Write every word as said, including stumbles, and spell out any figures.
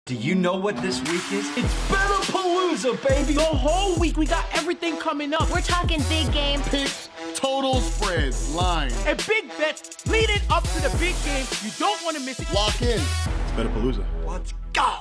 Do you know what this week is? It's Bet-A-Palooza, baby! The whole week, we got everything coming up. We're talking big game. Picks, total spreads, lines. And big bets leading up to the big game. You don't want to miss it. Lock in. It's Bet-A-Palooza. Let's go!